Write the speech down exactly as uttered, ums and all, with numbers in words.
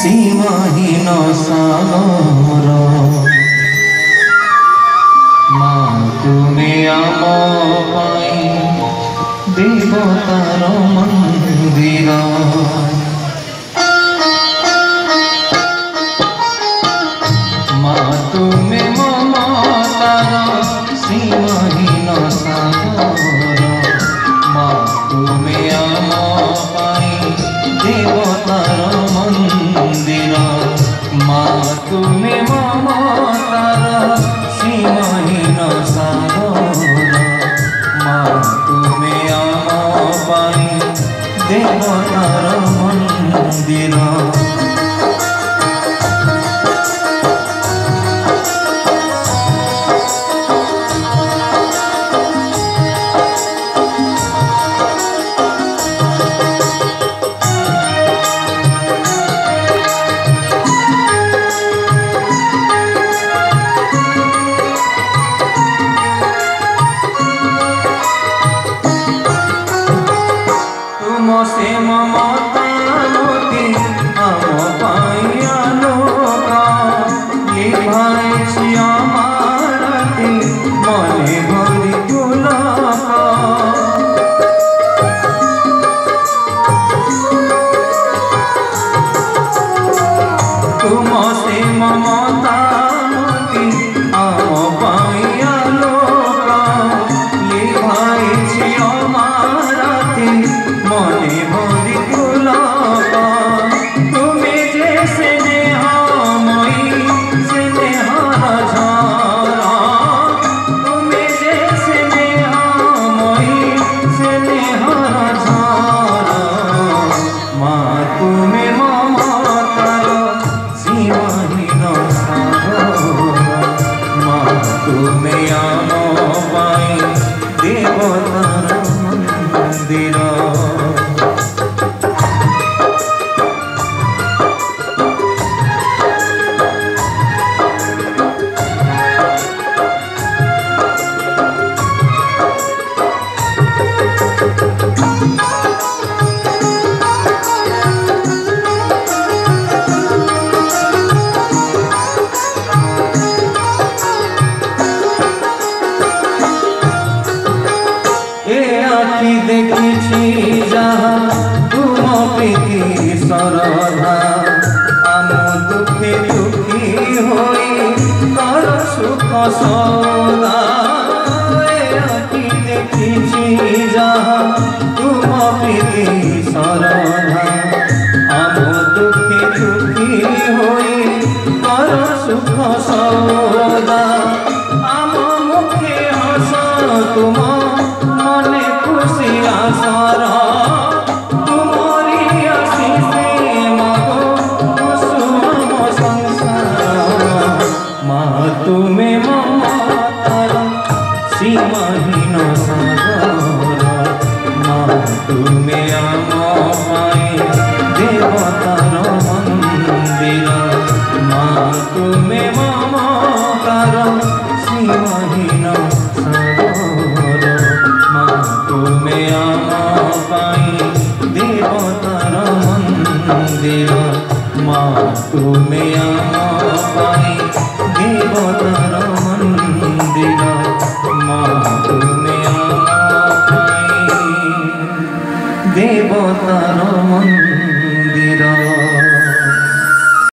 সীমাহীন সাগর মা তুমি আম পাই দেবতার মন্দির মা তুমি মমতার সীমাহীন সাগর মা তুমি আম পাই দেবতার মন্দির মা তুমি মমতার সীমাহীন সাগর মা তুমি আম পাই দেবতার মন্দির से ममता मोती हम पाइयानो का ये भाई श्यामारती मने भरी गुला का तुम से ममता मोती हम पाइयानो का ये भाई श्यामारती मने भरी गुलाबा तुम्हें जैसे नेहामयी स्नेहर झारा तुम्हें जैसे नेहामयी स्नेहर झारा माँ तुम्हें ममतार सीमाहीन सागर माँ तुम्हें आम पाई देवतार मंदिर देखी जहाँ तुम प्रीति सरधा आम दुखे दुखी होई कर सुख सौदा देखी जहाँ तुम प्रीति सरधा आम दुखे दुखी होई कर सुख सौदा आम मुखे हस तुम मने खुशी आसारा तुम्हारी आशीषे मागो कुसुम संसार माँ तुम्हें ममतार सीमाहीन सागर माँ तुम्हें आम पाई देवतार मंदिर माँ तुम्हें ममतार सीमाहीन सागर तुम्हें आम पाई देवतार मंदिर माँ तुम्हें आम पाई देवतार मंदिर माँ तुम्हें आम पाई देवतार मंदिर।